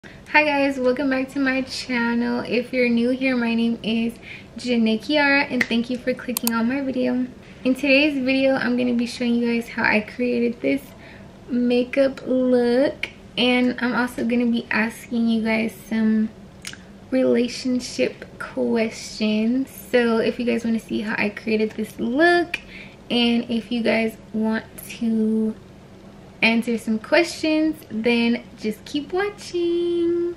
Hi guys, welcome back to my channel. If you're new here, my name is Janae Kiara and thank you for clicking on my video. In today's video, I'm going to be showing you guys how I created this makeup look, and I'm also going to be asking you guys some relationship questions. So if you guys want to see how I created this look, and if you guys want to answer some questions, then just keep watching.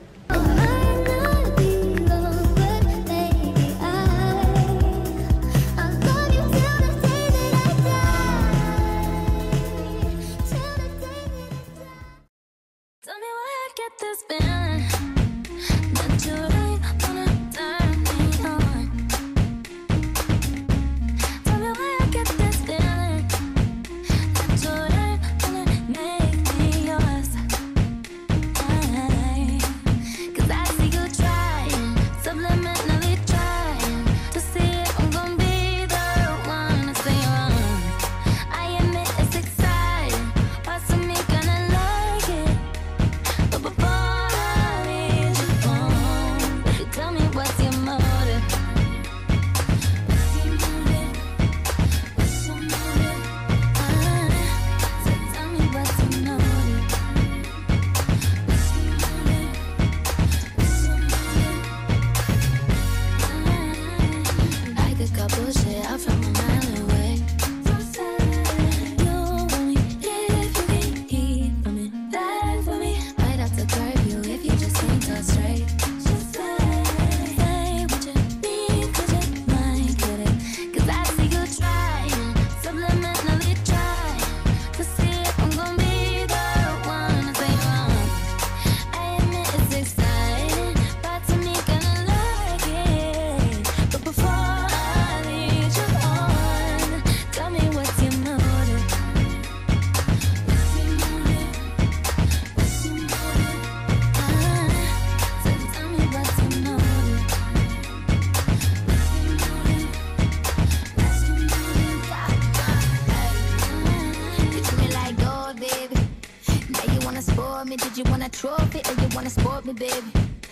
Did you want a trophy or you wanna sport me, baby?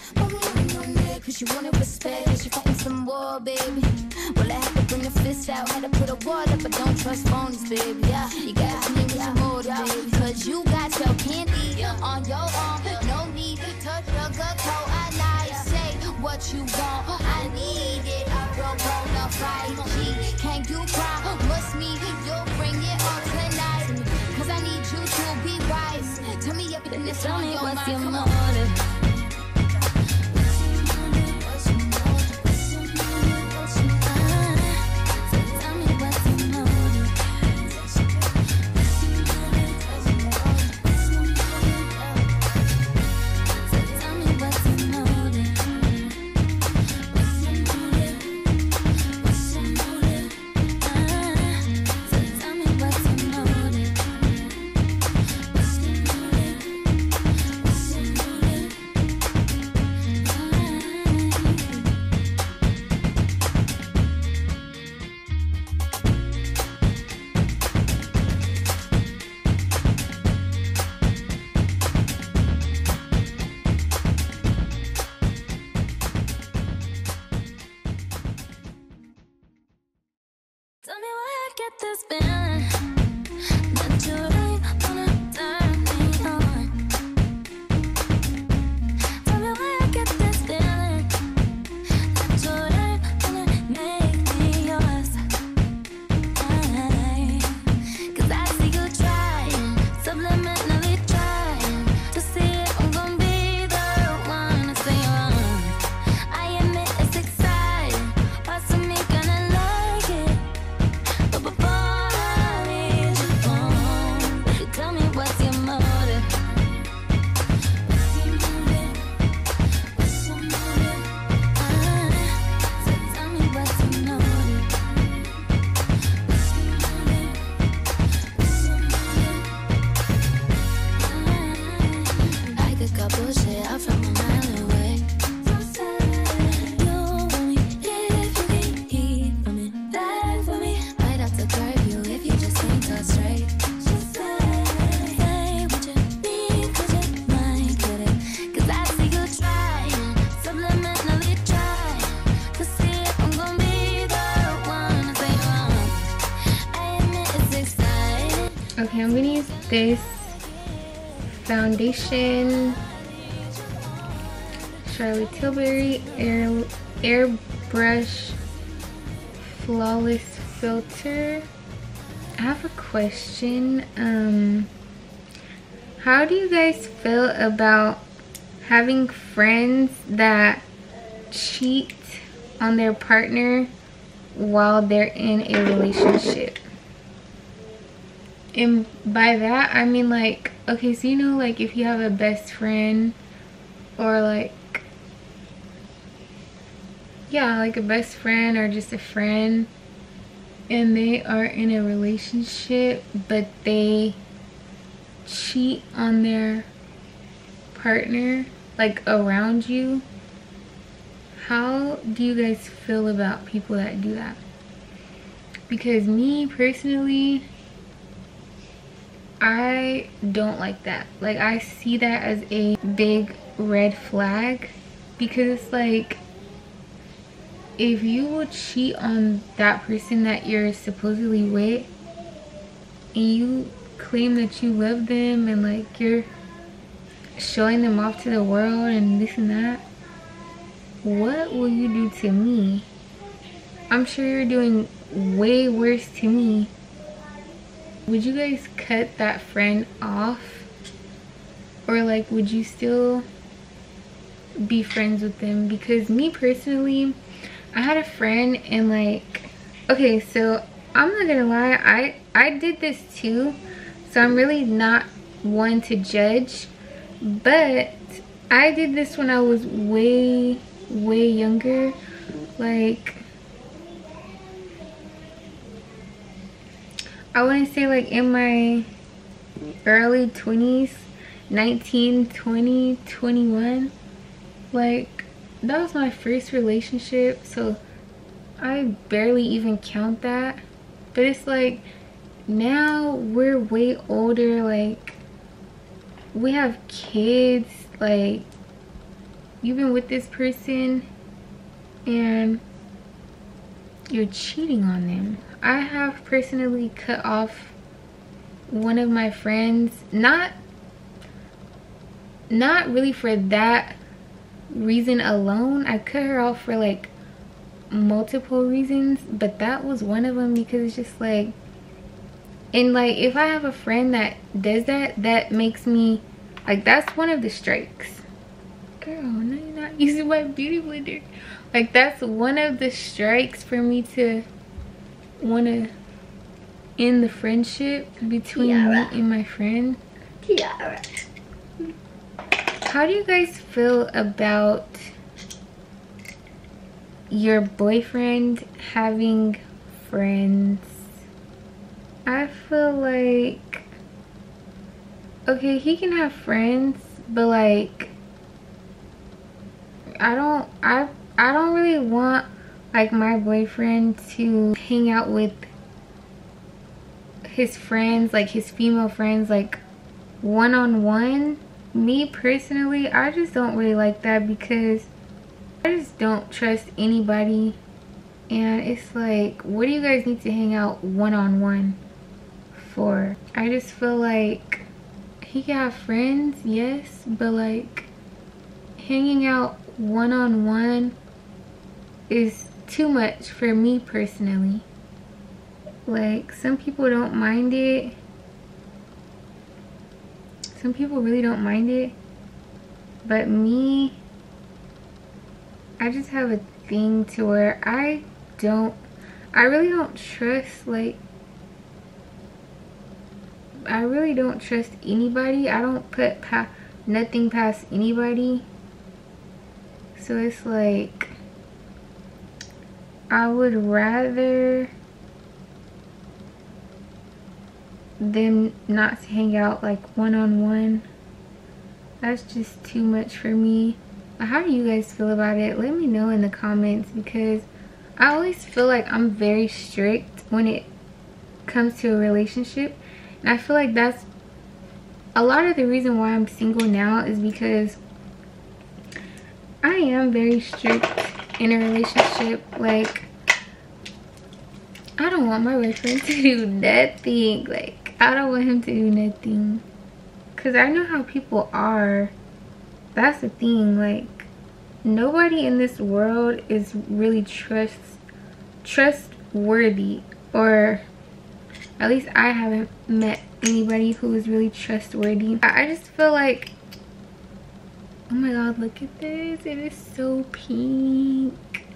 Cause you wanna respect, cause you fighting some war, baby. Well, I had to bring a fist out, had to put a wall up, but don't trust phonies, baby. Yeah, you gotta tell me what you motive, cause you got your candy on your arm. No need to sugarcoat, I lie, say what you want. I need it, I broke on the 5G. Can you promise me you'll bring it on tonight? Cause I need you to be wise. Tell me everything that's on your mind. What's your motive? Tell me why I get this feeling that you ain't wanna turn me on. Tell me why I get this feeling that you ain't wanna make me yours. Cause I see you trying, subliminally trying to see if I'm gonna be the one to say wrong. I admit it's exciting, parts of me gonna like it. But before I leave Okay, I'm gonna use this foundation, Charlotte Tilbury Airbrush Flawless Filter. I have a question. How do you guys feel about having friends that cheat on their partner while they're in a relationship? And by that I mean, like, okay, so you know, like if you have a best friend, or like, yeah, like a best friend or just a friend, and they are in a relationship but they cheat on their partner, like around you. How do you guys feel about people that do that? Because me personally, I don't like that. Like, I see that as a big red flag, because it's like, if you will cheat on that person that you're supposedly with, and you claim that you love them, and like you're showing them off to the world and this and that, what will you do to me? I'm sure you're doing way worse to me. Would you guys cut that friend off? Or like, would you still be friends with them? Because me personally, I had a friend, and like, okay, so I'm not gonna lie, I did this too, so I'm really not one to judge, but I did this when I was way younger. Like, I wouldn't say like in my early 20s, 19, 20, 21. Like, that was my first relationship, so I barely even count that. But it's like, now we're way older, like we have kids, like you've been with this person and you're cheating on them. I have personally cut off one of my friends, not really for that reason alone. I cut her off for like multiple reasons, but that was one of them, because it's just like, and like if I have a friend that does that, that makes me like, that's one of the strikes. Girl, no, you're not using my beauty blender. Like, that's one of the strikes for me to want to end the friendship between me and my friend. How do you guys feel about your boyfriend having friends? I feel like, okay, he can have friends, but like, I don't really want like my boyfriend to hang out with his friends, like his female friends, like one-on-one. Me personally, I just don't really like that, because I just don't trust anybody, and it's like, what do you guys need to hang out one-on-one for? I just feel like he can have friends, yes, but like hanging out one-on-one is too much for me personally. Like, some people don't mind it, some people really don't mind it, but me, I just have a thing to where I really don't trust, like, I really don't trust anybody. I don't put nothing past anybody. So it's like, I would rather them not to hang out like one-on-one. That's just too much for me. But how do you guys feel about it? Let me know in the comments, because I always feel like I'm very strict when it comes to a relationship, and I feel like that's a lot of the reason why I'm single now, is because I am very strict in a relationship. Like, I don't want my boyfriend to do nothing. Like, I don't want him to do nothing, because I know how people are. That's the thing, like, nobody in this world is really trustworthy, or at least I haven't met anybody who is really trustworthy. I just feel like, oh my god, look at this, it is so pink.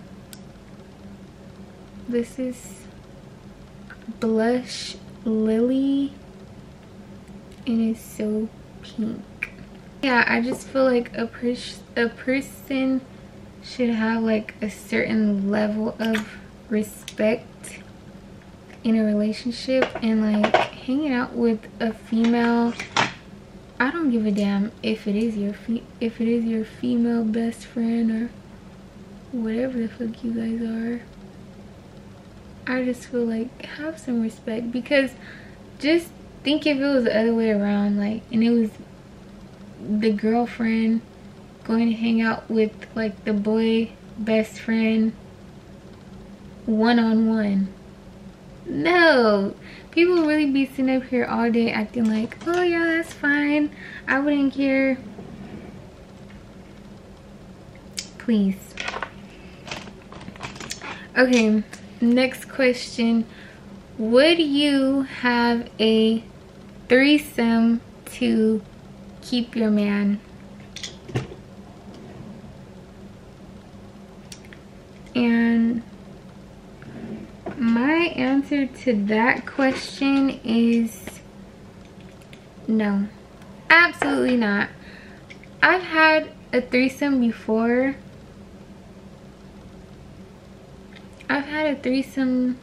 This is Blush Lily, and it's so pink. Yeah, I just feel like a person should have like a certain level of respect in a relationship, and like hanging out with a female, I don't give a damn if it is your female best friend or whatever the fuck you guys are. I just feel like have some respect, because just think if it was the other way around, like, and it was the girlfriend going to hang out with like the boy best friend one-on-one. No, people really be sitting up here all day acting like, oh yeah, that's fine, I wouldn't care. Please. Okay, next question. Would you have a threesome to keep your man? And my answer to that question is no, absolutely not. I've had a threesome before. I've had a threesome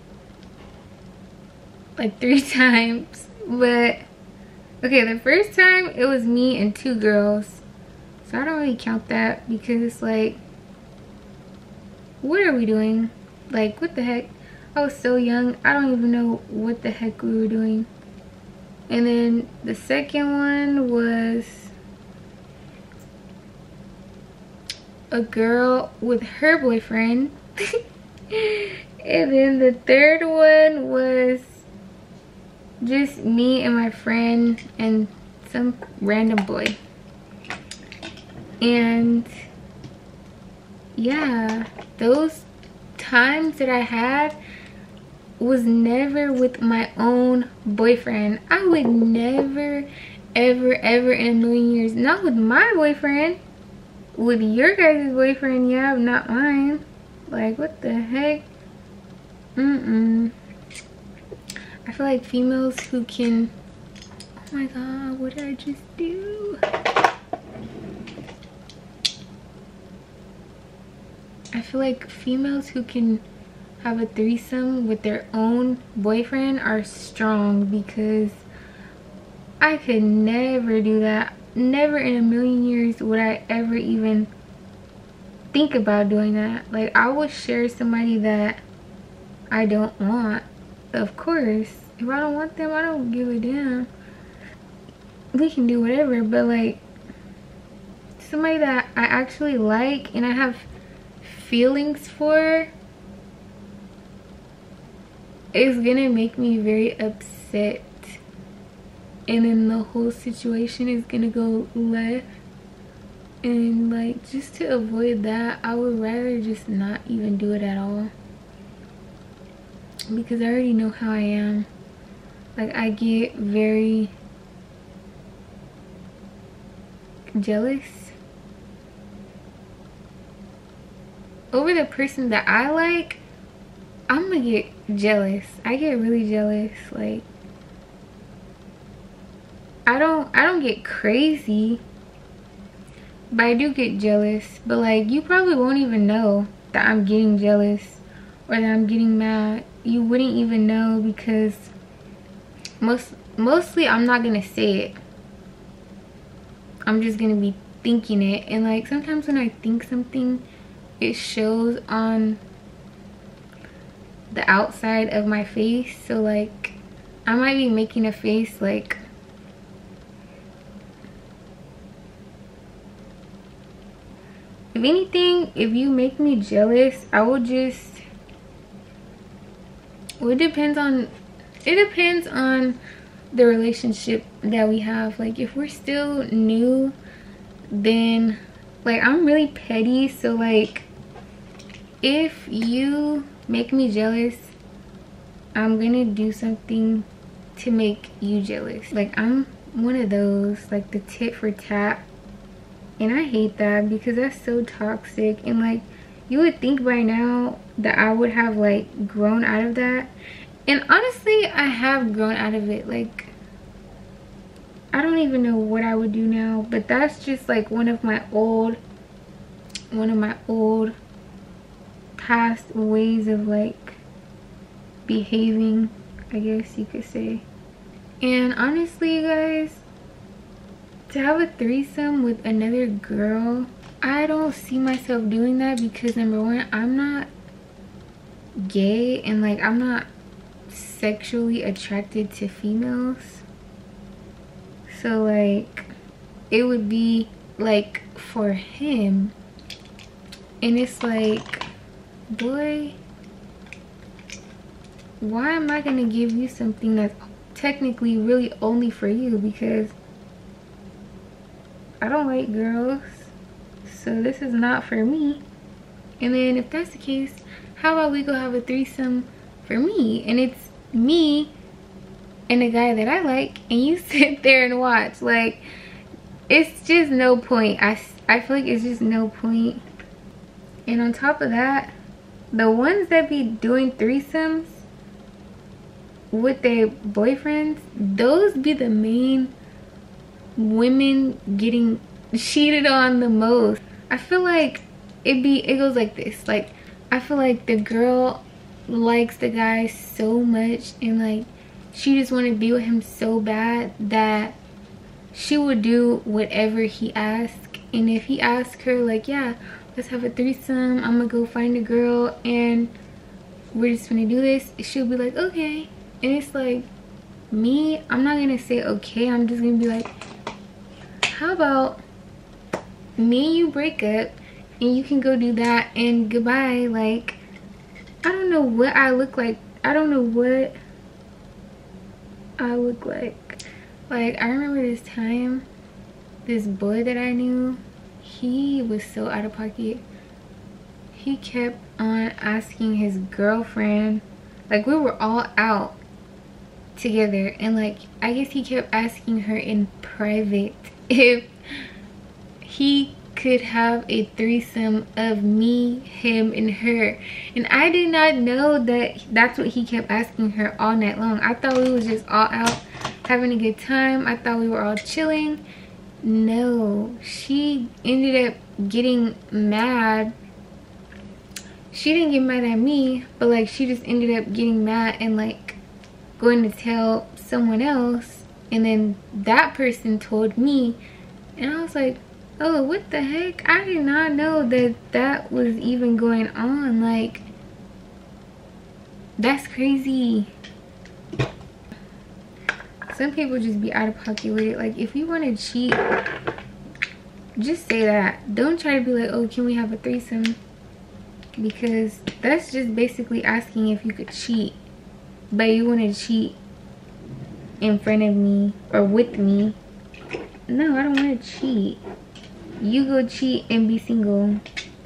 like 3 times, but okay, the first time it was me and 2 girls, so I don't really count that, because it's like, what are we doing? Like, what the heck? I was so young, I don't even know what the heck we were doing. And then the second one was a girl with her boyfriend. And then the third one was just me and my friend and some random boy. And yeah, those times that I had was never with my own boyfriend. I would never ever in a million years, not with my boyfriend, with your guys' boyfriend, yeah, not mine. Like, what the heck? I feel like females who can, oh my god, what did I just do? I feel like females who can have a threesome with their own boyfriend are strong, because I could never do that. Never in a million years would I ever even think about doing that. Like, I would share somebody that I don't want. Of course, if I don't want them, I don't give a damn. We can do whatever, but like somebody that I actually like and I have feelings for is gonna make me very upset, and then the whole situation is gonna go left. And like, just to avoid that, I would rather just not even do it at all, because I already know how I am. Like, I get very jealous over the person that I like. I'm gonna get jealous. I get really jealous. Like, I don't get crazy, but I do get jealous. But like, you probably won't even know that I'm getting jealous or that I'm getting mad. You wouldn't even know, because mostly I'm not gonna say it. I'm just gonna be thinking it, and like sometimes when I think something, it shows on the outside of my face. So like, I might be making a face like, if anything, if you make me jealous, I will just, well, it depends on the relationship that we have. Like if we're still new, then like I'm really petty, so like if you make me jealous, I'm gonna do something to make you jealous. Like I'm one of those, like the tit for tat, and I hate that because that's so toxic. And like you would think by now that I would have like grown out of that, and honestly I have grown out of it. Like I don't even know what I would do now, but that's just like one of my old past ways of like behaving, I guess you could say. And honestly, you guys, to have a threesome with another girl, I don't see myself doing that because number one, I'm not gay, and like I'm not sexually attracted to females. So like it would be like for him, and it's like, boy, why am I gonna give you something that's technically really only for you? Because I don't like girls, so this is not for me. And then if that's the case, how about we go have a threesome for me, and it's me and a guy that I like, and you sit there and watch. Like it's just no point. I feel like it's just no point. And on top of that, the ones that be doing threesomes with their boyfriends, those be the main women getting cheated on the most. I feel like it goes like this. Like I feel like the girl likes the guy so much, and like she just want to be with him so bad that she would do whatever he asks. And if he asks her like, yeah, let's have a threesome, I'm gonna go find a girl and we're just gonna do this, she'll be like, okay. And it's like, me, I'm not gonna say okay, I'm just gonna be like, how about me and you break up and you can go do that and goodbye. Like I don't know what I look like. I don't know what I look like. Like I remember this time, this boy that I knew, he was so out of pocket. He kept on asking his girlfriend, like we were all out together, and like I guess he kept asking her in private if he could have a threesome of me, him, and her. And I did not know that that's what he kept asking her all night long. I thought we was just all out having a good time. I thought we were all chilling. No, she ended up getting mad. She didn't get mad at me, but like she just ended up getting mad and like going to tell someone else, and then that person told me, and I was like, oh, what the heck? I did not know that that was even going on. Like that's crazy. Some people just be out of pocket with it. Like if you want to cheat, just say that. Don't try to be like, oh, can we have a threesome? Because that's just basically asking if you could cheat, but you want to cheat in front of me or with me. No, I don't want to cheat. You go cheat and be single.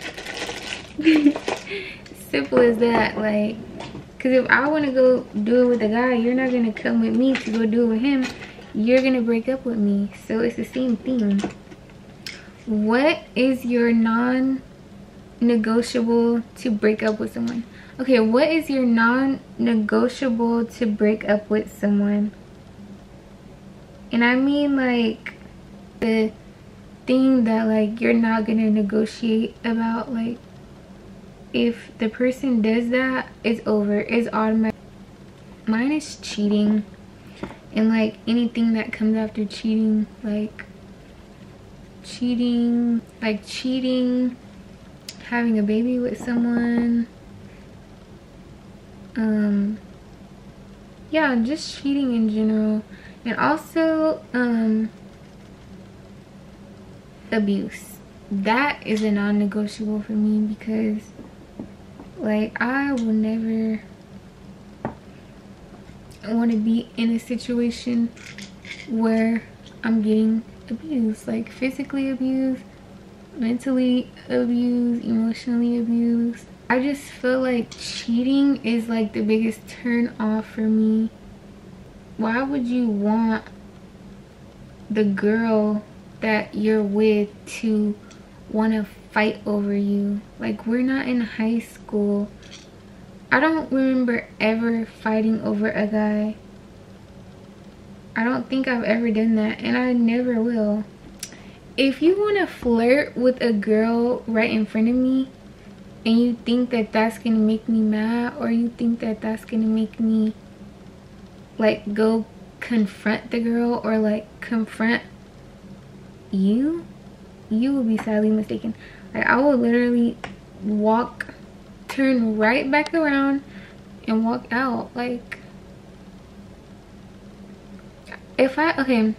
Simple as that. Like, because if I want to go do it with a guy, you're not going to come with me to go do it with him. You're going to break up with me. So it's the same thing. What is your non-negotiable to break up with someone? Okay, what is your non-negotiable to break up with someone? And I mean like the thing that like you're not gonna negotiate about. Like if the person does that, it's over, it's automatic. Mine is cheating, and like anything that comes after cheating, like cheating, having a baby with someone, yeah, just cheating in general. And also abuse, that is a non-negotiable for me, because like I will never want to be in a situation where I'm getting abused, like physically abused, mentally abused, emotionally abused. I just feel like cheating is like the biggest turn off for me. Why would you want the girl that you're with to want to fight over you? Like, we're not in high school. I don't remember ever fighting over a guy. I don't think I've ever done that, and I never will. If you want to flirt with a girl right in front of me and you think that that's gonna make me mad, or you think that that's gonna make me like go confront the girl or like confront you, you will be sadly mistaken. Like, I will literally turn right back around and walk out. Like, if okay,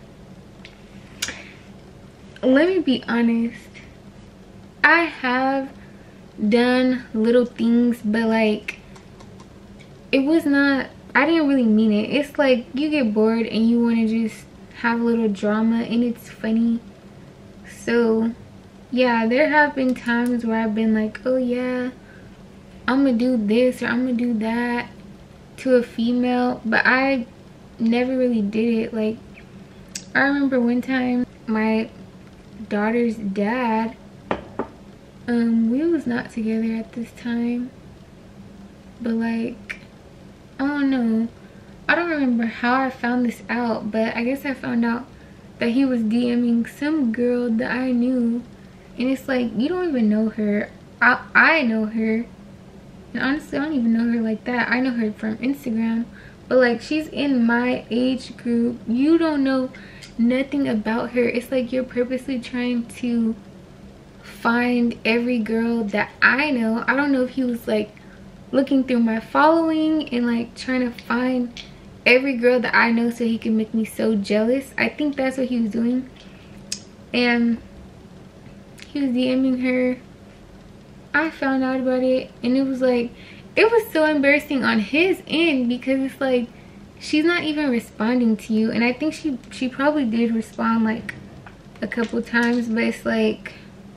let me be honest, I have done little things, but like, it was not, I didn't really mean it. It's like you get bored and you want to just have a little drama and it's funny. So yeah, there have been times where I've been like, oh yeah, I'm gonna do this or I'm gonna do that to a female, but I never really did it. Like, I remember one time my daughter's dad, we was not together at this time, but like, I don't know, I don't remember how I found this out, but I guess I found out that he was DMing some girl that I knew, and it's like, you don't even know her. I know her, and honestly I don't even know her like that. I know her from Instagram, but like, she's in my age group. You don't know nothing about her. It's like you're purposely trying to find every girl that I know. I don't know if he was like looking through my following and like trying to find every girl that I know so he can make me so jealous. I think that's what he was doing. And he was DMing her. I found out about it, and it was like, it was so embarrassing on his end, because it's like, she's not even responding to you. And I think she probably did respond like a couple times, but it's like,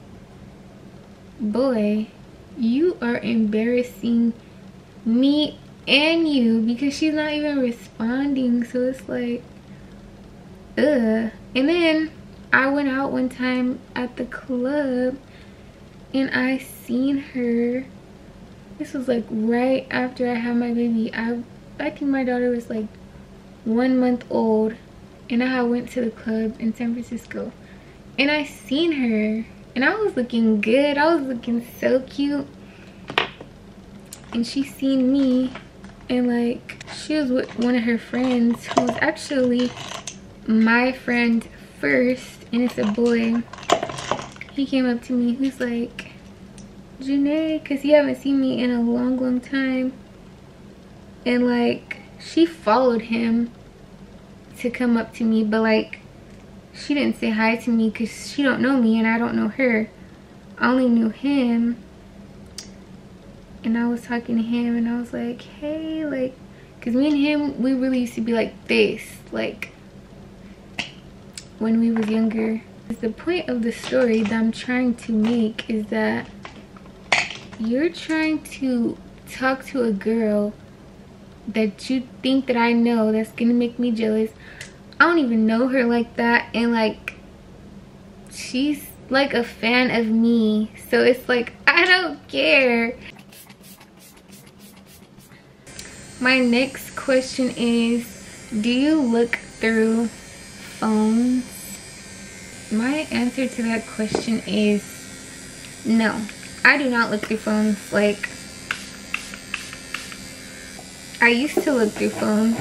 boy, you are embarrassing me and you, because she's not even responding. So it's like, ugh. And then I went out one time at the club and I seen her. This was like right after I had my baby. I think my daughter was like 1 month old, and I went to the club in San Francisco and I seen her, and I was looking good. I was looking so cute, and she seen me, and like, she was with one of her friends who was actually my friend first, and it's a boy. He came up to me, he's like, Janae, because he haven't seen me in a long time, and like, she followed him to come up to me, but like, she didn't say hi to me because she don't know me and I don't know her. I only knew him, and I was talking to him and I was like, hey, like, because me and him, we really used to be like this, like when we was younger. The point of the story that I'm trying to make is that you're trying to talk to a girl that you think that I know, that's gonna make me jealous. I don't even know her like that, and like, she's like a fan of me, so it's like, I don't care. My next question is, do you look through phones? My answer to that question is no. I do not look through phones. Like, I used to look through phones,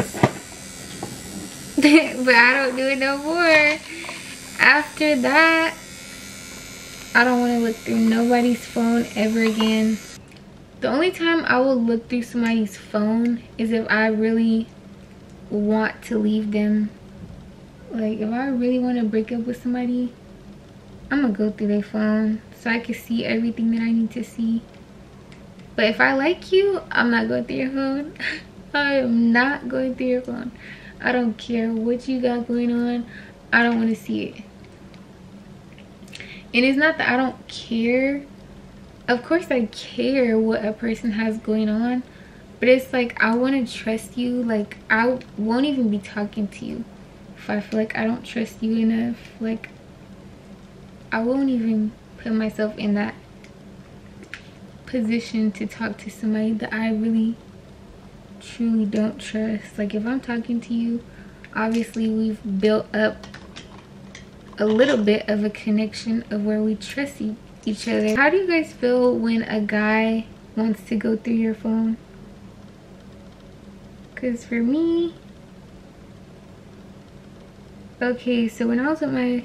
but I don't do it no more. After that, I don't want to look through nobody's phone ever again. The only time I will look through somebody's phone is if I really want to leave them. Like, if I really want to break up with somebody, I'm gonna go through their phone so I can see everything that I need to see. But if I like you, I'm not going through your phone. I am not going through your phone. I don't care what you got going on. I don't want to see it. And it's not that I don't care. Of course I care what a person has going on, but it's like I want to trust you. Like I won't even be talking to you if I feel like I don't trust you enough. Like I won't even put myself in that position to talk to somebody that I really truly don't trust. Like if I'm talking to you, obviously we've built up a little bit of a connection of where we trust each other. How do you guys feel when a guy wants to go through your phone? Because for me, okay, so when I was with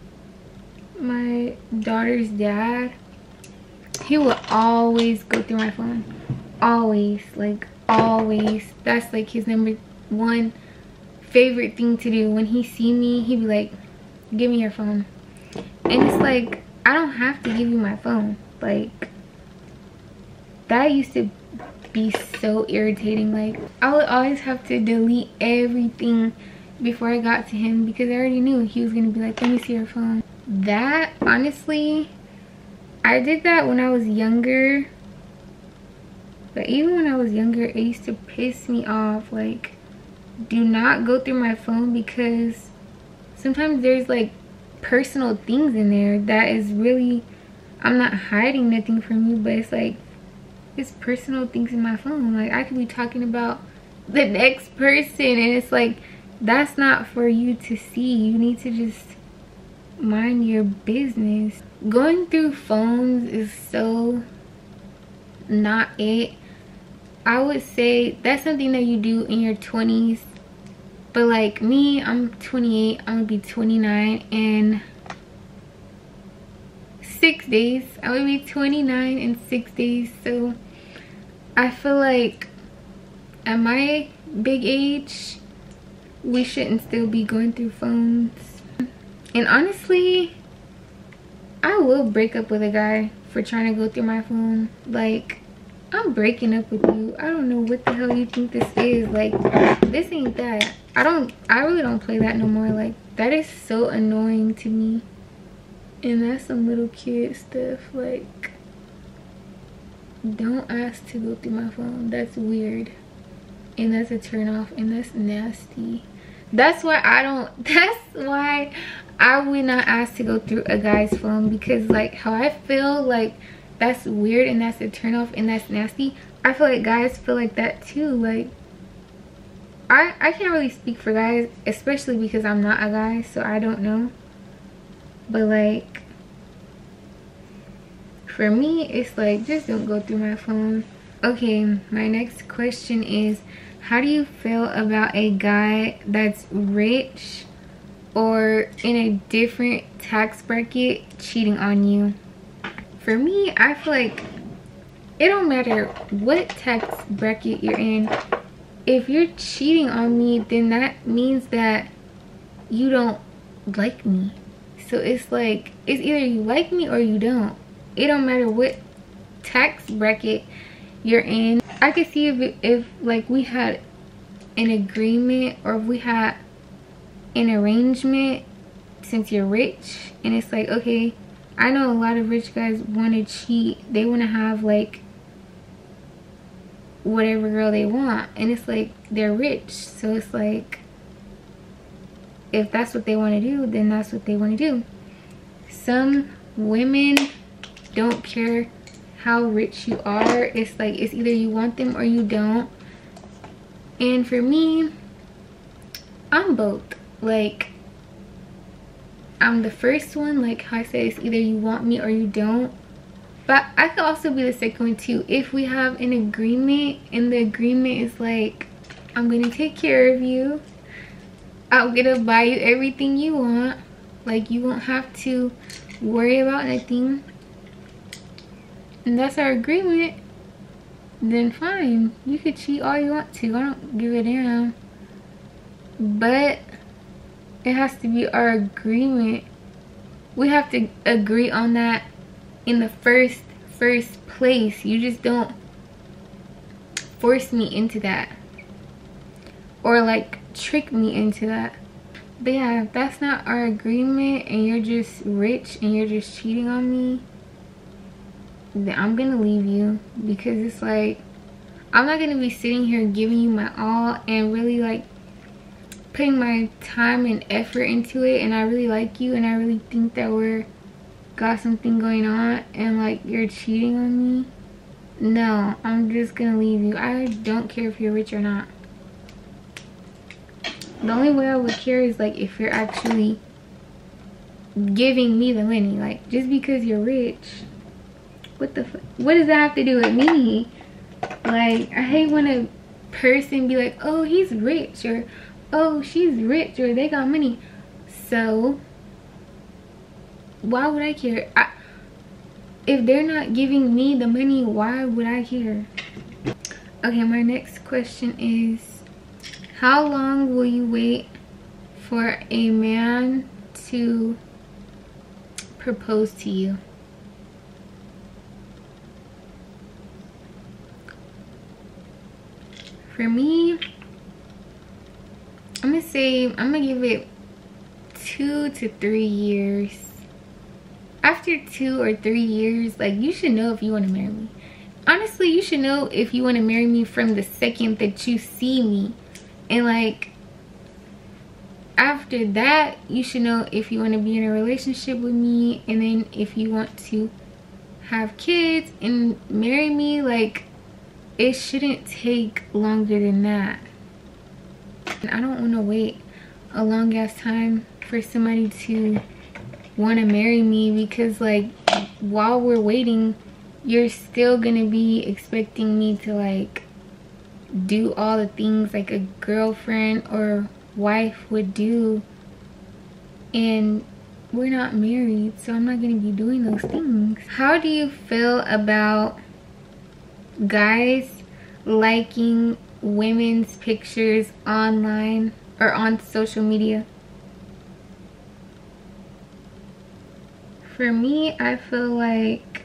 my daughter's dad, he would always go through my phone. Always, like always. That's like his #1 favorite thing to do. When he see me, he'd be like, give me your phone. And it's like, I don't have to give you my phone. Like that used to be so irritating. Like I would always have to delete everything before I got to him because I already knew he was gonna be like, let me see your phone. That, honestly, I did that when I was younger, but even when I was younger, it used to piss me off. Like, do not go through my phone, because sometimes there's like personal things in there that is really, I'm not hiding nothing from you, but it's like, it's personal things in my phone. Like I could be talking about the next person and it's like, that's not for you to see. You need to just mind your business. Going through phones is so not it. I would say that's something that you do in your 20s, but like me, I'm 28, I'm gonna be 29 in 6 days. I'm gonna be 29 in 6 days. So I feel like at my big age, we shouldn't still be going through phones. And honestly, I will break up with a guy for trying to go through my phone. Like, I'm breaking up with you. I don't know what the hell you think this is. Like, this ain't that. I really don't play that no more. Like, that is so annoying to me. And that's some little kid stuff. Like, don't ask to go through my phone. That's weird. And that's a turn off. And that's nasty. That's why I would not ask to go through a guy's phone, because like how I feel like that's weird and that's a turn off and that's nasty, I feel like guys feel like that too. Like I can't really speak for guys, especially because I'm not a guy, so I don't know. But like for me, it's like, just don't go through my phone. Okay, my next question is, how do you feel about a guy that's rich or in a different tax bracket cheating on you? For me, I feel like it don't matter what tax bracket you're in. If you're cheating on me, then that means that you don't like me. So it's like, it's either you like me or you don't. It don't matter what tax bracket you're in. I could see if like we had an agreement, or if we had an arrangement, since you're rich, and it's like, okay, I know a lot of rich guys want to cheat. They want to have like whatever girl they want, and it's like, they're rich, so it's like, if that's what they want to do, then that's what they want to do. Some women don't care how rich you are. It's like, it's either you want them or you don't. And for me, I'm both. Like, I'm the first one, like how I said, it's either you want me or you don't. But I could also be the second one too. If we have an agreement and the agreement is like, I'm gonna take care of you, I'm gonna buy you everything you want, like you won't have to worry about anything, and that's our agreement, then fine, you could cheat all you want to. I don't give a damn. But it has to be our agreement. We have to agree on that in the first place. You just don't force me into that. or like trick me into that. But yeah, if that's not our agreement and you're just rich and you're just cheating on me, then I'm gonna leave you. Because it's like, I'm not gonna be sitting here giving you my all and really like putting my time and effort into it, and I really like you and I really think that we're got something going on, and like you're cheating on me. No, I'm just gonna leave you. I don't care if you're rich or not. The only way I would care is like if you're actually giving me the money. Like, just because you're rich, what does that have to do with me? Like, I hate when a person be like, oh, he's rich, or oh, she's rich, or they got money. So why would I care? If they're not giving me the money, why would I care? Okay, my next question is, how long will you wait for a man to propose to you? For me, I'm gonna give it 2 to 3 years. After 2 or 3 years, like, you should know if you want to marry me. Honestly, you should know if you want to marry me from the second that you see me. And like, after that, you should know if you want to be in a relationship with me, and then if you want to have kids and marry me. Like, it shouldn't take longer than that. And I don't want to wait a long ass time for somebody to want to marry me, because like, while we're waiting, you're still gonna be expecting me to like do all the things like a girlfriend or wife would do, and we're not married, so I'm not gonna be doing those things. How do you feel about guys liking women's pictures online or on social media? For me, I feel like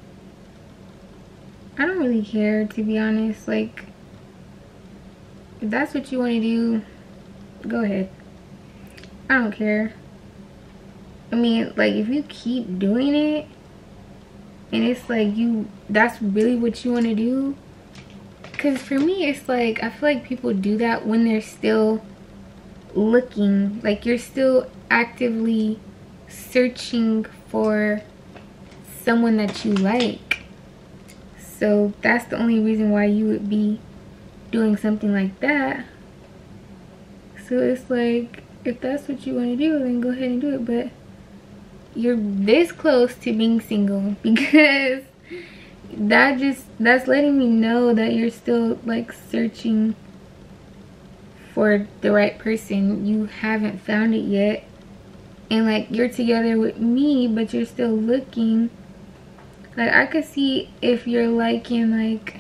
I don't really care, to be honest. Like, if that's what you want to do, go ahead. I don't care. I mean, like, if you keep doing it and it's like that's really what you want to do. Because for me, it's like, I feel like people do that when they're still looking. Like, you're still actively searching for someone that you like. So that's the only reason why you would be doing something like that. So it's like, if that's what you want to do, then go ahead and do it. But you're this close to being single, because that's letting me know that you're still like searching for the right person. You haven't found it yet, and like, you're together with me but you're still looking. Like, I could see if you're liking like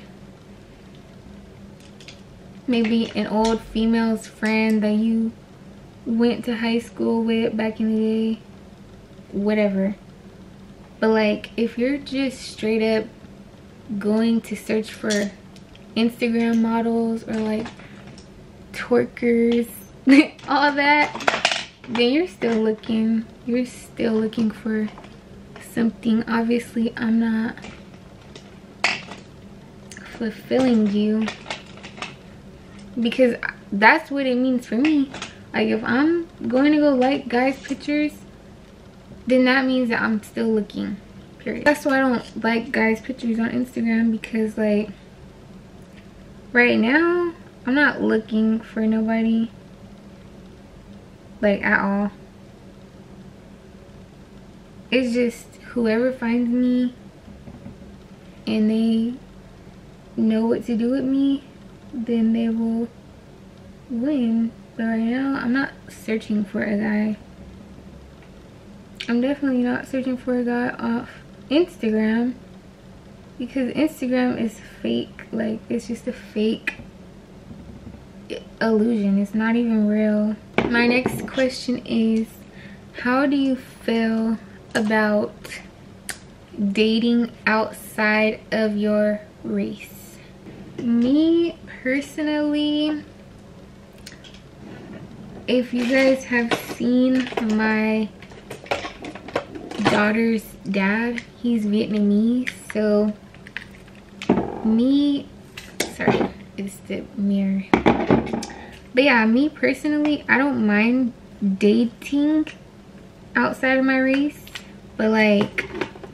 maybe an old female's friend that you went to high school with back in the day, whatever. But like, if you're just straight up going to search for Instagram models or like twerkers, all that, then you're still looking. You're still looking for something. Obviously, I'm not fulfilling you, because that's what it means for me. Like, if I'm going to go like guys' pictures, then that means that I'm still looking, period. That's why I don't like guys' pictures on Instagram, because like, right now I'm not looking for nobody, like, at all. It's just whoever finds me and they know what to do with me, then they will win. But right now, I'm not searching for a guy. I'm definitely not searching for a guy off Instagram, because Instagram is fake. Like, it's just a fake illusion. It's not even real. My next question is, how do you feel about dating outside of your race? Me personally, if you guys have seen my daughter's dad, he's Vietnamese. So sorry, it's the mirror. But yeah, me personally, I don't mind dating outside of my race, but like,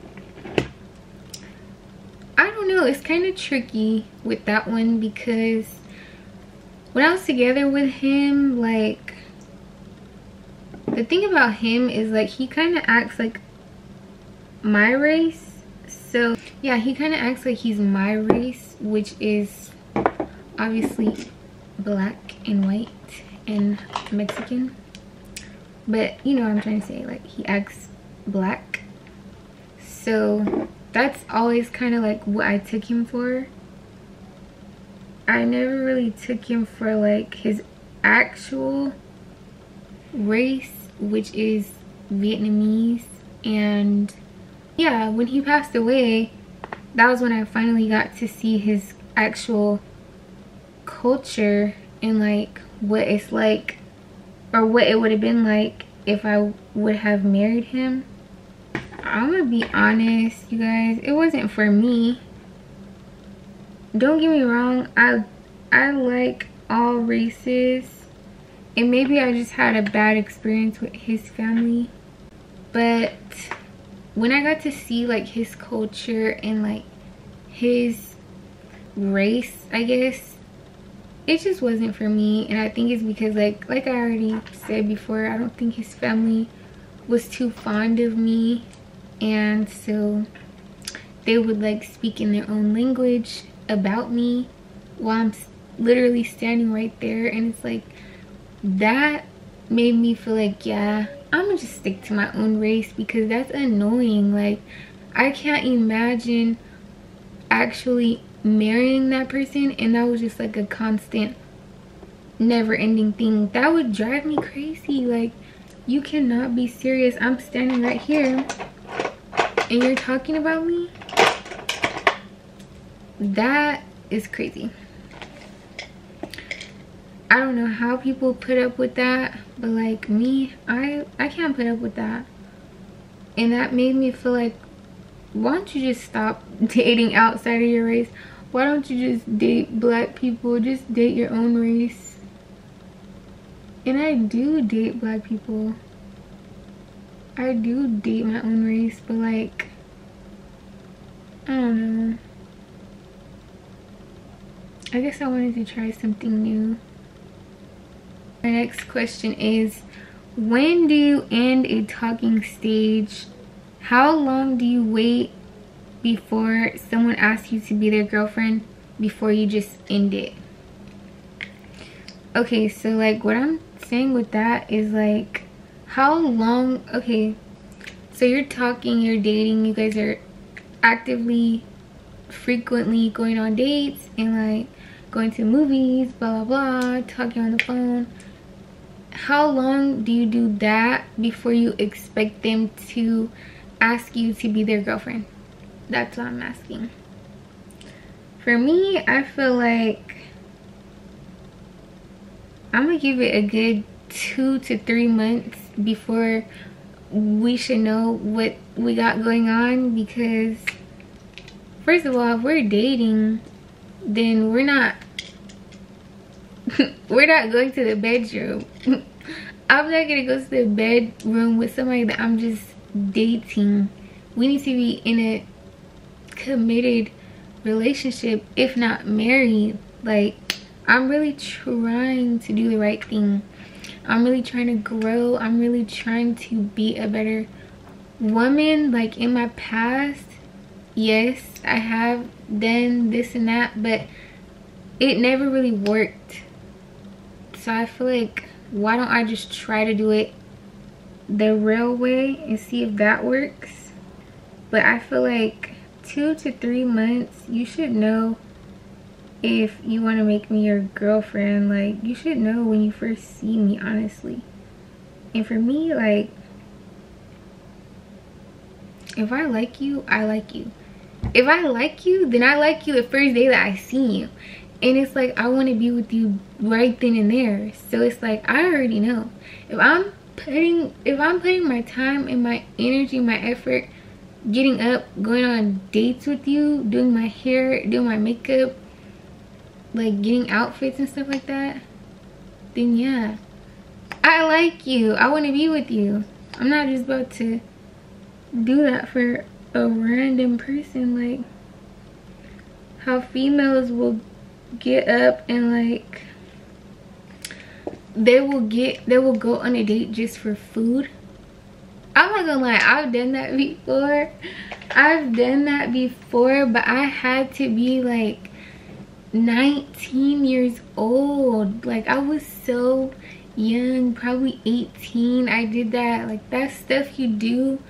I don't know, it's kind of tricky with that one, because when I was together with him, like, the thing about him is like, he kind of acts like my race. So yeah, he kind of acts like he's my race, which is obviously black and white and Mexican. But you know what I'm trying to say, like, he acts black. So that's always kind of like what I took him for. I never really took him for like his actual race, which is Vietnamese. And yeah, when he passed away, that was when I finally got to see his actual culture and like what it's like, or what it would have been like if I would have married him. I'm gonna be honest, you guys, it wasn't for me. Don't get me wrong, I like all races, and maybe I just had a bad experience with his family. But when I got to see like his culture and like his race, I guess, it just wasn't for me. And I think it's because like I already said before, I don't think his family was too fond of me, and so they would like speak in their own language about me while I'm literally standing right there. And it's like, that made me feel like, yeah, I'm gonna just stick to my own race, because that's annoying. Like, I can't imagine actually marrying that person and that was just like a constant never-ending thing. That would drive me crazy. Like, you cannot be serious. I'm standing right here and you're talking about me? That is crazy. I don't know how people put up with that, but like me, I can't put up with that. And that made me feel like, why don't you just stop dating outside of your race? Why don't you just date black people? Just date your own race. And I do date black people. I do date my own race, but like, I don't know. I guess I wanted to try something new. My next question is, when do you end a talking stage? How long do you wait before someone asks you to be their girlfriend before you just end it? Okay, so like what I'm saying with that is like, how long, okay, so you're talking, you're dating, you guys are actively, frequently going on dates and like going to movies, blah blah blah, talking on the phone. How long do you do that before you expect them to ask you to be their girlfriend? That's what I'm asking. For me, I feel like I'm gonna give it a good 2 to 3 months before we should know what we got going on, because first of all, if we're dating, then we're not we're not going to the bedroom. I'm not gonna go to the bedroom with somebody that I'm just dating. We need to be in a committed relationship, if not married. Like, I'm really trying to do the right thing. I'm really trying to grow. I'm really trying to be a better woman. Like, in my past, yes, I have done this and that, but it never really worked. So I feel like, why don't I just try to do it the real way and see if that works? But I feel like 2 to 3 months, you should know if you want to make me your girlfriend. Like, you should know when you first see me, honestly. And for me, like, if I like you, I like you. If I like you, then I like you the first day that I see you. And it's like I want to be with you right then and there. So it's like I already know if I'm putting my time and my energy, my effort, getting up, going on dates with you, doing my hair, doing my makeup, like getting outfits and stuff like that, then yeah, I like you. I want to be with you. I'm not just about to do that for a random person. Like how females will get up and like they will go on a date just for food. I'm not gonna lie, I've done that before, but I had to be like 19 years old. Like I was so young, probably 18. I did that. Like that stuff you do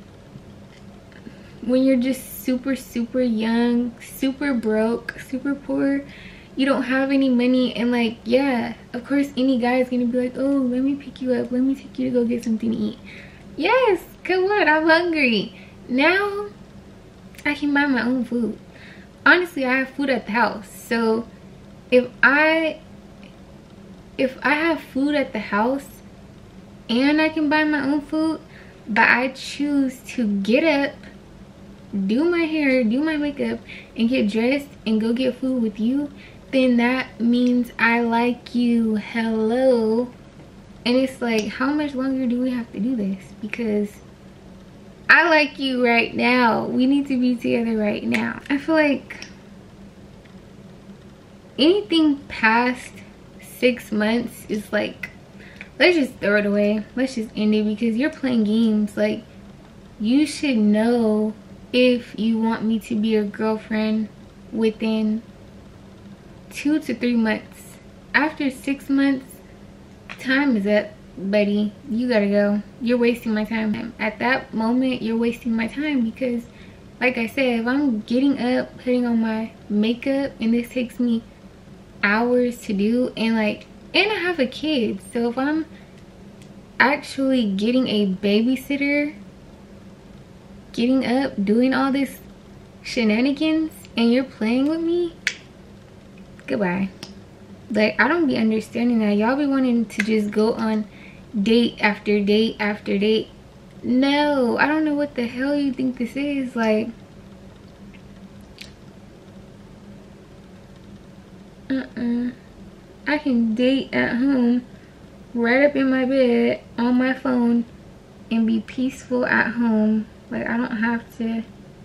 when you're just super young, super broke, super poor, you don't have any money. And like, yeah, of course any guy is gonna be like, oh, let me pick you up, let me take you to go get something to eat. Yes, come on, I'm hungry. Now I can buy my own food. Honestly, I have food at the house. So if I have food at the house and I can buy my own food, but I choose to get up, do my hair, do my makeup, and get dressed and go get food with you, then that means I like you. Hello. And it's like, how much longer do we have to do this? Because I like you right now. We need to be together right now. I feel like anything past 6 months is like, let's just throw it away. Let's just end it, because you're playing games. Like, you should know if you want me to be your girlfriend within 2 to 3 months. After 6 months, time is up, buddy. You gotta go. You're wasting my time. At that moment, you're wasting my time, because like I said, if I'm getting up, putting on my makeup, and this takes me hours to do, and I have a kid, so if I'm actually getting a babysitter, getting up, doing all this shenanigans, and you're playing with me, goodbye. Like, I don't be understanding that. Y'all be wanting to just go on date after date after date. No, I don't know what the hell you think this is. Like, I can date at home, right up in my bed, on my phone, and be peaceful at home. Like, I don't have to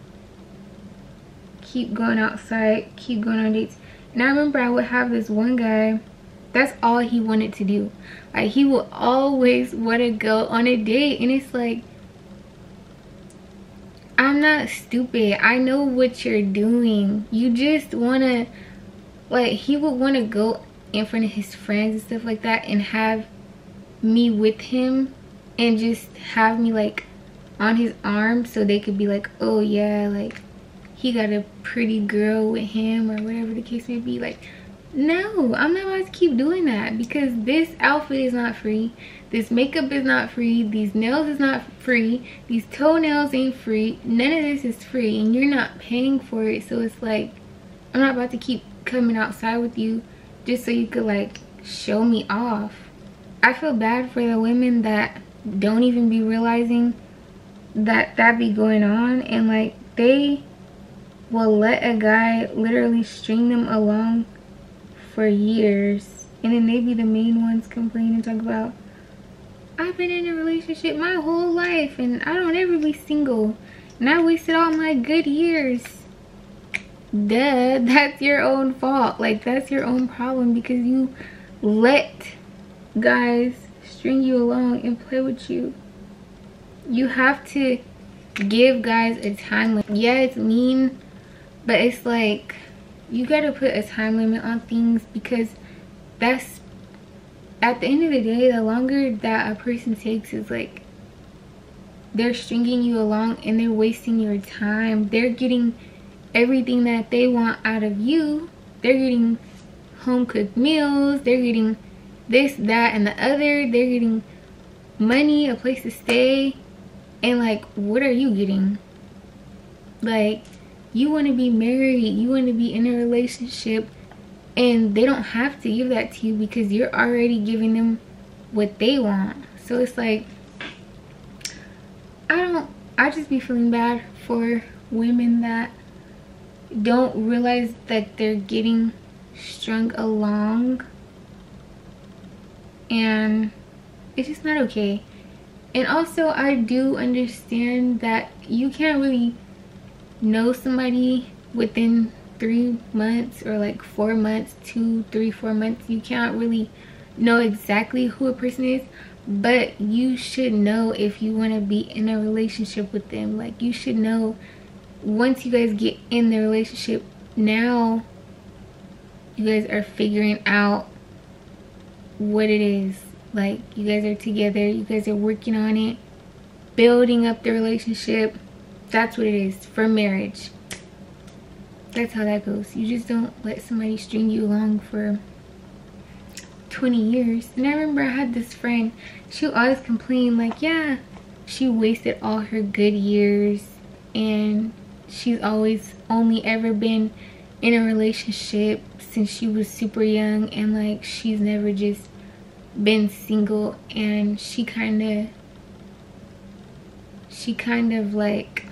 keep going outside, keep going on dates. And I remember I would have this one guy, that's all he wanted to do. Like, he would always want to go on a date. And it's like, I'm not stupid. I know what you're doing. You just want to, like, he would want to go in front of his friends and stuff like that, and have me with him, and just have me like on his arm, so they could be like, oh yeah, like he got a pretty girl with him, or whatever the case may be. Like, no, I'm not about to keep doing that, because this outfit is not free, this makeup is not free, these nails is not free, these toenails ain't free, none of this is free, and you're not paying for it. So it's like, I'm not about to keep coming outside with you just so you could like show me off. I feel bad for the women that don't even be realizing that be going on, and like they will let a guy literally string them along for years, and then they be the main ones complaining and talk about, I've been in a relationship my whole life and I don't ever be single, and I wasted all my good years. Duh, that's your own fault. Like, that's your own problem, because you let guys string you along and play with you. You have to give guys a time limit. Yeah, it's mean, but it's like, you gotta put a time limit on things, because that's, at the end of the day, the longer that a person takes is like, they're stringing you along and they're wasting your time. They're getting everything that they want out of you. They're getting home cooked meals, they're getting this, that, and the other, they're getting money, a place to stay, and like, what are you getting? Like, you want to be married, you want to be in a relationship, and they don't have to give that to you because you're already giving them what they want. So it's like, I just be feeling bad for women that don't realize that they're getting strung along, and it's just not okay. And also, I do understand that you can't really know somebody within 3 months or like 4 months, 2, 3, 4 months. You can't really know exactly who a person is, but you should know if you want to be in a relationship with them. Like, you should know once you guys get in the relationship. Now you guys are figuring out what it is. Like, you guys are together, you guys are working on it, building up the relationship. That's what it is for marriage. That's how that goes. You just don't let somebody string you along for 20 years. And I remember I had this friend, she would always complain like, yeah, she wasted all her good years and she's always only ever been in a relationship since she was super young, and like she's never just been single. And she kind of like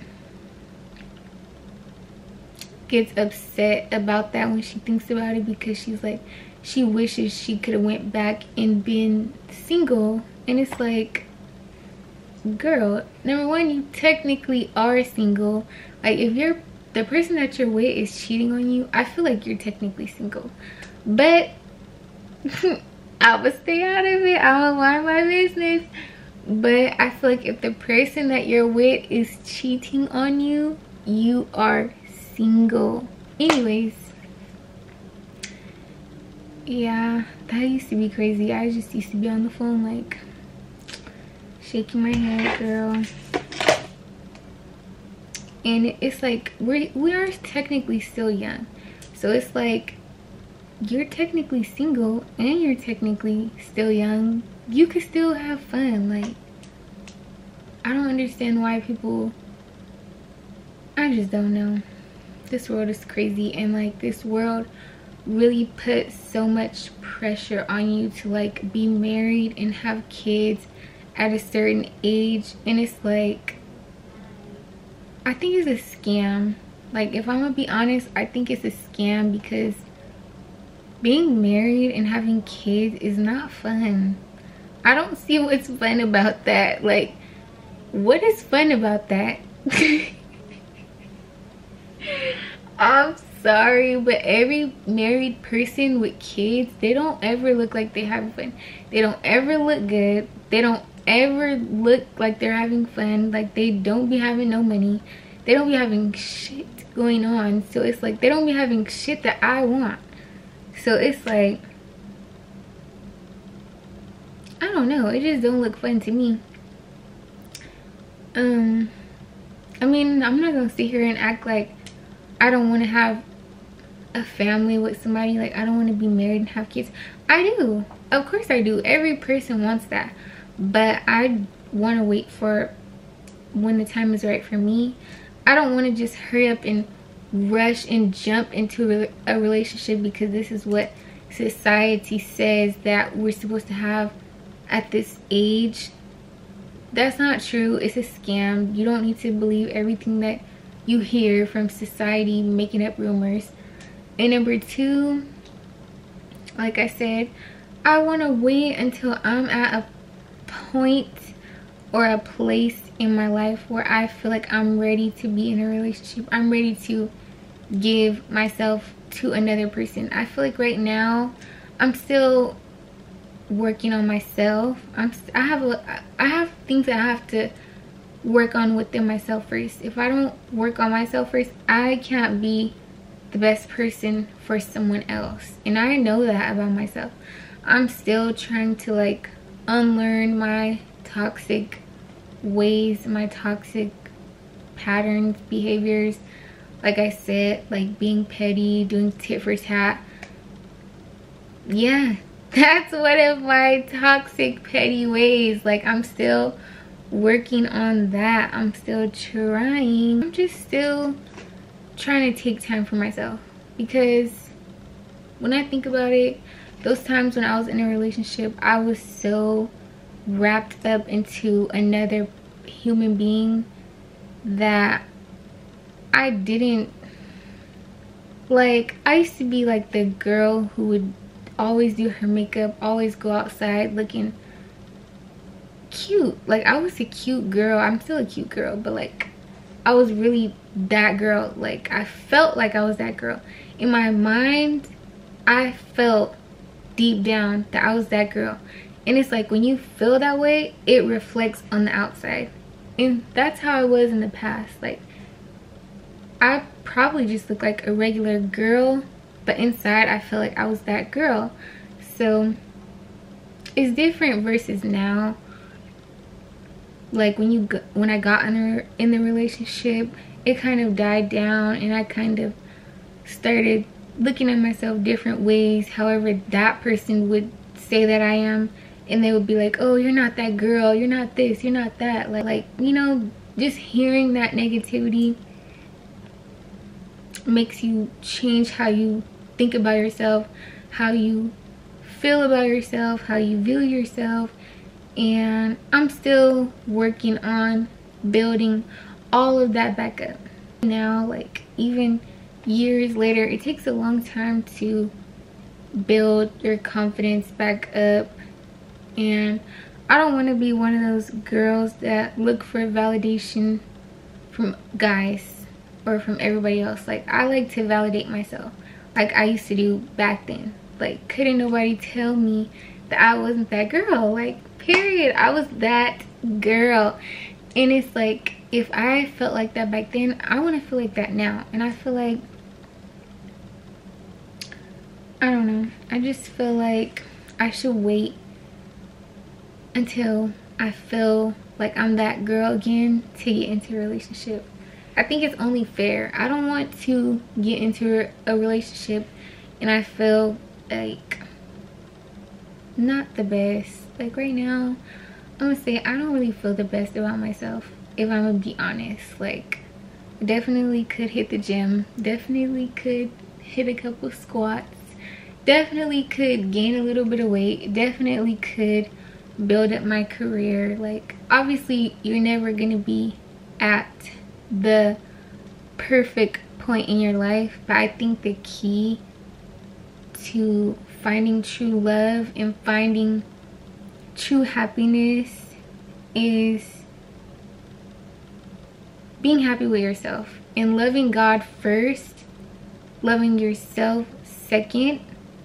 gets upset about that when she thinks about it, because she's like, she wishes she could have went back and been single. And it's like, girl, number one, you technically are single. Like, if the person that you're with is cheating on you, I feel like you're technically single. But I would stay out of it. I would mind my business. But I feel like if the person that you're with is cheating on you, you are single. Anyways, yeah, that used to be crazy. I just used to be on the phone like shaking my head, girl. And it's like, we are technically still young. So it's like, you're technically single and you're technically still young. You could still have fun. Like, I don't understand why people, I just don't know. This world is crazy, and like, this world really puts so much pressure on you to like be married and have kids at a certain age. And it's like, I think it's a scam. Like, if I'm gonna be honest, I think it's a scam, because being married and having kids is not fun. I don't see what's fun about that. Like, what is fun about that? I'm sorry, but every married person with kids, they don't ever look like they have fun. They don't ever look good. They don't ever look like they're having fun. Like, they don't be having no money. They don't be having shit going on. So it's like, they don't be having shit that I want. So it's like, I don't know, it just don't look fun to me. I mean, I'm not gonna sit here and act like I don't want to have a family with somebody. Like, I don't want to be married and have kids. I do, of course I do. Every person wants that, but I want to wait for when the time is right for me. I don't want to just hurry up and rush and jump into a relationship because this is what society says that we're supposed to have at this age. That's not true. It's a scam. You don't need to believe everything that you hear from society making up rumors. And number two, like I said, I want to wait until I'm at a point or a place in my life where I feel like I'm ready to be in a relationship. I'm ready to give myself to another person. I feel like right now I'm still working on myself. I have things that I have to work on within myself first. If I don't work on myself first, I can't be the best person for someone else. And I know that about myself. I'm still trying to like unlearn my toxic ways, my toxic patterns, behaviors. Like I said, like being petty, doing tit for tat. Yeah, that's one of my toxic, petty ways. Like, I'm still working on that. I'm still trying. I'm just still trying to take time for myself, because when I think about it, those times when I was in a relationship, I was so wrapped up into another human being that I didn't, like, I used to be like the girl who would always do her makeup, always go outside looking cute. Like, I was a cute girl. I'm still a cute girl, but like, I was really that girl. Like, I felt like I was that girl. In my mind, I felt deep down that I was that girl. And it's like, when you feel that way, it reflects on the outside. And that's how I was in the past. Like, I probably just looked like a regular girl, but inside I feel like I was that girl. So it's different versus now. Like, when I got in the relationship, it kind of died down, and I kind of started looking at myself different ways, however that person would say that I am. And they would be like, oh, you're not that girl, you're not this, you're not that. Like, you know, just hearing that negativity makes you change how you think about yourself, how you feel about yourself, how you view yourself. And I'm still working on building all of that back up. Now, like, even years later, it takes a long time to build your confidence back up. And I don't want to be one of those girls that look for validation from guys or from everybody else. Like, I like to validate myself, like I used to do back then. Like, couldn't nobody tell me that I wasn't that girl. Like, period. I was that girl. And it's like, if I felt like that back then, I want to feel like that now. And I feel like, I don't know, I just feel like I should wait until I feel like I'm that girl again to get into a relationship. I think it's only fair. I don't want to get into a relationship and I feel like not the best. Like, right now, I'm gonna say I don't really feel the best about myself, if I'm gonna be honest. Like, definitely could hit the gym, definitely could hit a couple squats, definitely could gain a little bit of weight, definitely could build up my career. Like, obviously you're never gonna be at the perfect point in your life, but I think the key to finding true love and finding true happiness is being happy with yourself and loving God first, loving yourself second,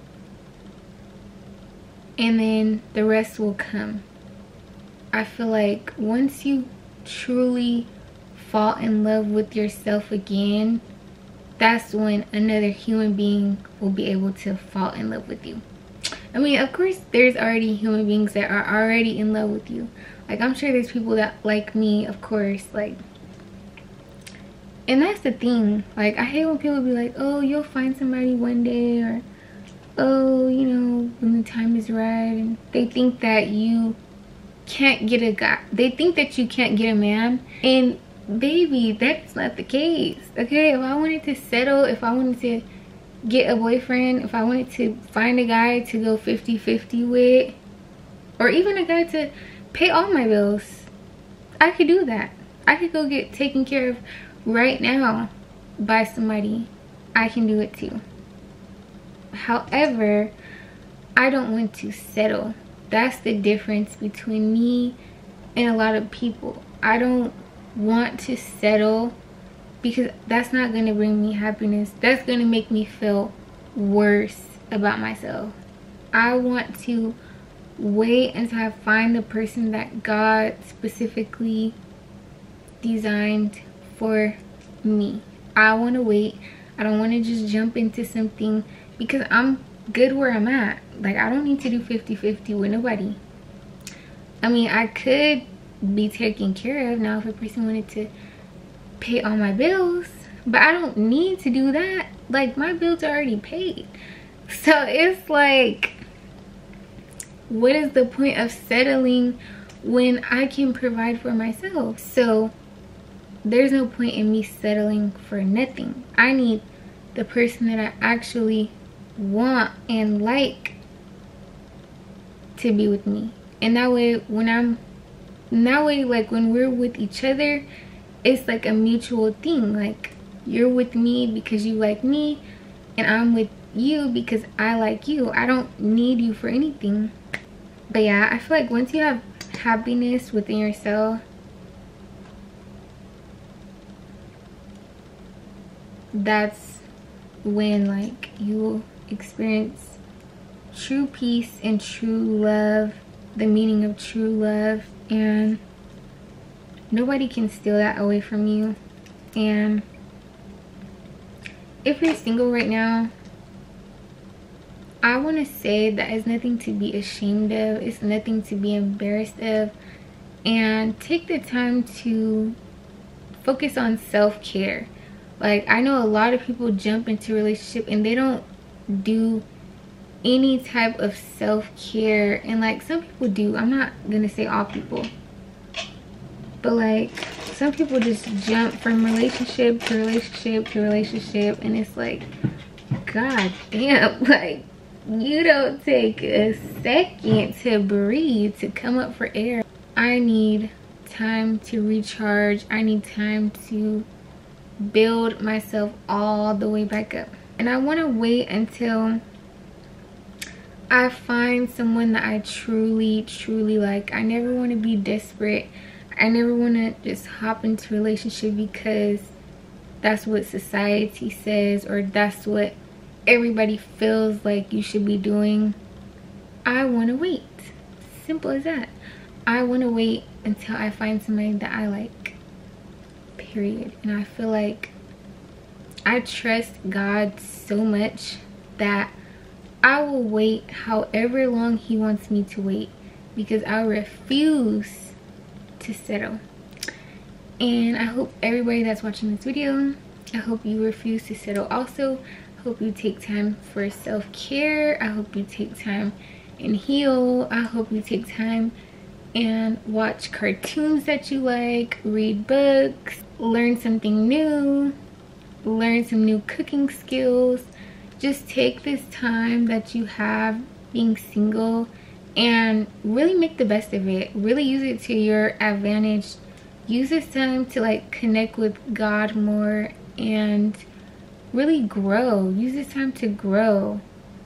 and then the rest will come. I feel like once you truly fall in love with yourself again, that's when another human being will be able to fall in love with you. I mean, of course, there's already human beings that are already in love with you. Like, I'm sure there's people that like me, of course, like, and that's the thing. Like, I hate when people be like, oh, you'll find somebody one day, or oh, you know, when the time is right. And they think that you can't get a guy. They think that you can't get a man. And baby, that's not the case. Okay, if I wanted to settle, if I wanted to get a boyfriend, if I wanted to find a guy to go 50-50 with, or even a guy to pay all my bills, I could do that. I could go get taken care of right now by somebody. I can do it too. However, I don't want to settle. That's the difference between me and a lot of people. I don't want to settle because that's not going to bring me happiness. That's going to make me feel worse about myself. I want to wait until I find the person that God specifically designed for me. I want to wait. I don't want to just jump into something because I'm good where I'm at. Like, I don't need to do 50-50 with nobody. I mean, I could be taken care of now if a person wanted to pay all my bills, but I don't need to do that. Like, my bills are already paid. So it's like, what is the point of settling when I can provide for myself? So there's no point in me settling for nothing. I need the person that I actually want and like to be with me. And that way like when we're with each other, it's like a mutual thing. Like you're with me because you like me, and I'm with you because I like you. I don't need you for anything. But yeah, I feel like once you have happiness within yourself, that's when like you experience true peace and true love, the meaning of true love, and nobody can steal that away from you. And if you're single right now, I want to say that it's nothing to be ashamed of. It's nothing to be embarrassed of. And take the time to focus on self-care. Like, I know a lot of people jump into a relationship and they don't do any type of self-care. And like, some people do. I'm not gonna say all people, but like some people just jump from relationship to relationship to relationship, and it's like, god damn, like you don't take a second to breathe, to come up for air. I need time to recharge. I need time to build myself all the way back up. And I want to wait until I find someone that I truly like. I never want to be desperate. I never want to just hop into a relationship because that's what society says, or that's what everybody feels like you should be doing. I want to wait. Simple as that. I want to wait until I find somebody that I like, period. And I feel like I trust God so much that I will wait however long he wants me to wait, because I refuse to settle. And I hope everybody that's watching this video, I hope you refuse to settle also. I hope you take time for self-care. I hope you take time and heal. I hope you take time and watch cartoons that you like, read books, learn something new, learn some new cooking skills. Just take this time that you have being single and really make the best of it. Really use it to your advantage. Use this time to like connect with God more and really grow. Use this time to grow.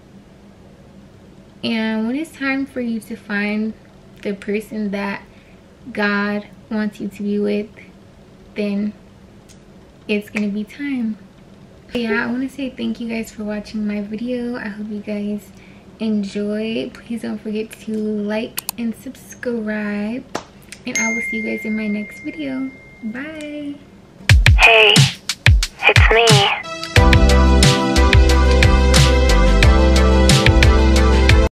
And when it's time for you to find the person that God wants you to be with, then it's gonna be time. But yeah, I want to say thank you guys for watching my video. I hope you guys enjoy. Please don't forget to like and subscribe, and I will see you guys in my next video. Bye. Hey, it's me.